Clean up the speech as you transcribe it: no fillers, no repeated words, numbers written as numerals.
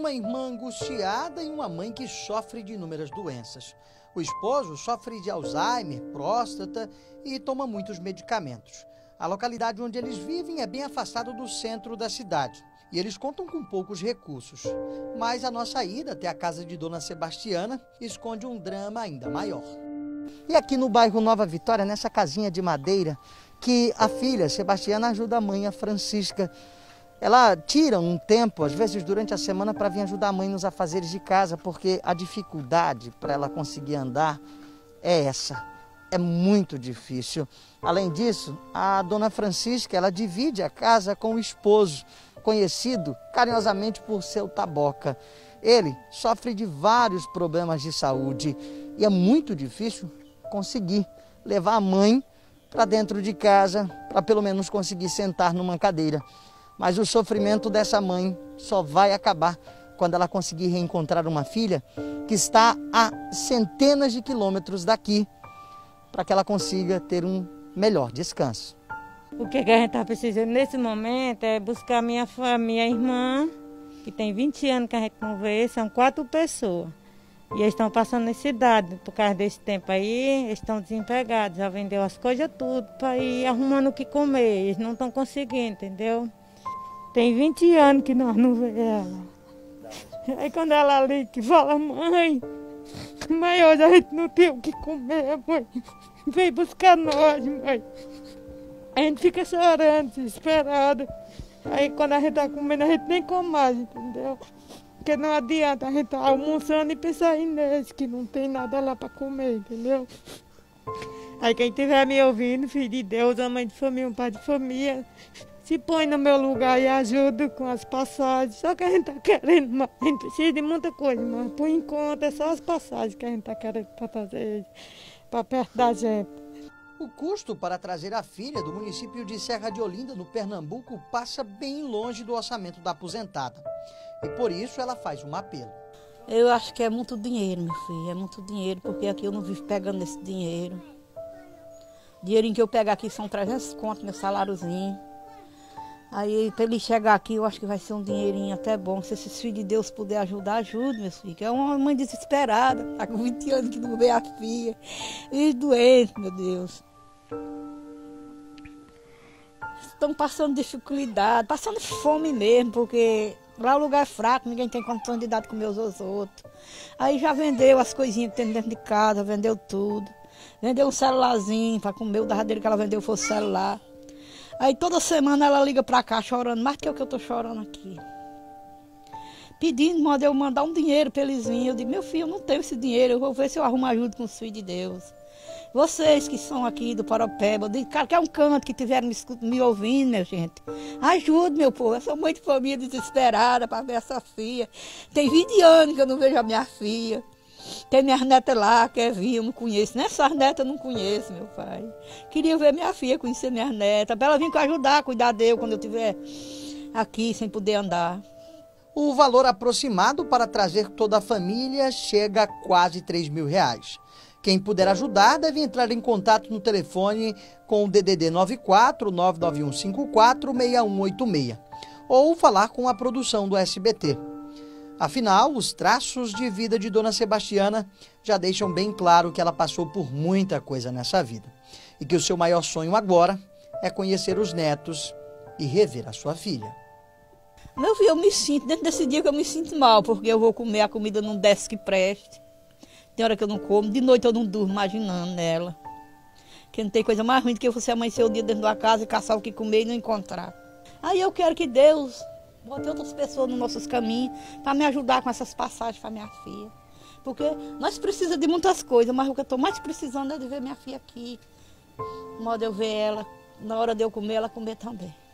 uma irmã angustiada e uma mãe que sofre de inúmeras doenças. O esposo sofre de Alzheimer, próstata e toma muitos medicamentos. A localidade onde eles vivem é bem afastada do centro da cidade e eles contam com poucos recursos. Mas a nossa ida até a casa de Dona Sebastiana esconde um drama ainda maior. E aqui no bairro Nova Vitória, nessa casinha de madeira, que a filha Sebastiana ajuda a mãe, a Francisca. Ela tira um tempo, às vezes durante a semana, para vir ajudar a mãe nos afazeres de casa, porque a dificuldade para ela conseguir andar é essa. É muito difícil. Além disso, a dona Francisca, ela divide a casa com o esposo, conhecido carinhosamente por seu Taboca. Ele sofre de vários problemas de saúde e é muito difícil conseguir levar a mãe para dentro de casa, para pelo menos conseguir sentar numa cadeira. Mas o sofrimento dessa mãe só vai acabar quando ela conseguir reencontrar uma filha que está a centenas de quilômetros daqui, para que ela consiga ter um melhor descanso. O que a gente está precisando nesse momento é buscar minha irmã, que tem 20 anos que a gente não vê, são 4 pessoas. E eles estão passando necessidade, por causa desse tempo aí, eles estão desempregados, já vendeu as coisas tudo para ir arrumando o que comer, eles não estão conseguindo, entendeu? Tem 20 anos que nós não vemos ela. Aí quando ela liga que fala, mãe, hoje a gente não tem o que comer, mãe. Vem buscar nós, mãe. A gente fica chorando, desesperada. Aí quando a gente tá comendo, a gente nem come mais, entendeu? Porque não adianta a gente tá almoçando e pensar em Inês, que não tem nada lá para comer, entendeu? Aí quem estiver me ouvindo, filho de Deus, a mãe de família, um pai de família, se põe no meu lugar e ajuda com as passagens. Só que a gente está querendo mais. A gente precisa de muita coisa, mas por enquanto é só as passagens que a gente está querendo para fazer para perto da gente. O custo para trazer a filha do município de Serra de Olinda, no Pernambuco, passa bem longe do orçamento da aposentada. E por isso ela faz um apelo. Eu acho que é muito dinheiro, meu filho. É muito dinheiro, porque aqui eu não vivo pegando esse dinheiro. O dinheirinho que eu pego aqui são 300 contos, meu saláriozinho. Aí, para ele chegar aqui, eu acho que vai ser um dinheirinho até bom. Se esses filhos de Deus puderem ajudar, ajude, meus filhos. É uma mãe desesperada, está com 20 anos que não vê a filha. E doente, meu Deus. Estão passando dificuldade, passando fome mesmo, porque lá o lugar é fraco, ninguém tem condição de dar de comer os outros. Aí já vendeu as coisinhas que tem dentro de casa, vendeu tudo. Vendeu um celularzinho para comer, o derradeiro que ela vendeu foi o celular. Aí toda semana ela liga pra cá chorando, mais do que o que eu tô chorando aqui. Pedindo, eu mandar um dinheiro pra eles virem. Eu digo, meu filho, eu não tenho esse dinheiro, eu vou ver se eu arrumo ajuda com os filhos de Deus. Vocês que são aqui do Paropeba, de qualquer um canto que tiveram me ouvindo, minha gente, ajude, meu povo. Eu sou mãe de família desesperada para ver essa filha. Tem 20 anos que eu não vejo a minha filha. Tem minhas netas lá, quer vir, eu não conheço. Nem essas netas eu não conheço, meu pai. Queria ver minha filha, conhecer minhas netas, para ela vir me ajudar a cuidar dele quando eu estiver aqui sem poder andar. O valor aproximado para trazer toda a família chega a quase R$3.000. Quem puder ajudar deve entrar em contato no telefone com o DDD 94 99154 6186 ou falar com a produção do SBT. Afinal, os traços de vida de Dona Sebastiana já deixam bem claro que ela passou por muita coisa nessa vida e que o seu maior sonho agora é conhecer os netos e rever a sua filha. Meu filho, eu me sinto, dentro desse dia que eu me sinto mal, porque eu vou comer, a comida não desce que preste. Tem hora que eu não como, de noite eu não durmo imaginando nela. Que não tem coisa mais ruim do que você amanhecer o dia dentro da casa e caçar o que comer e não encontrar. Aí eu quero que Deus bote outras pessoas nos nossos caminhos para me ajudar com essas passagens para minha filha. Porque nós precisamos de muitas coisas, mas o que eu estou mais precisando é de ver minha filha aqui. De modo eu ver ela, na hora de eu comer, ela comer também.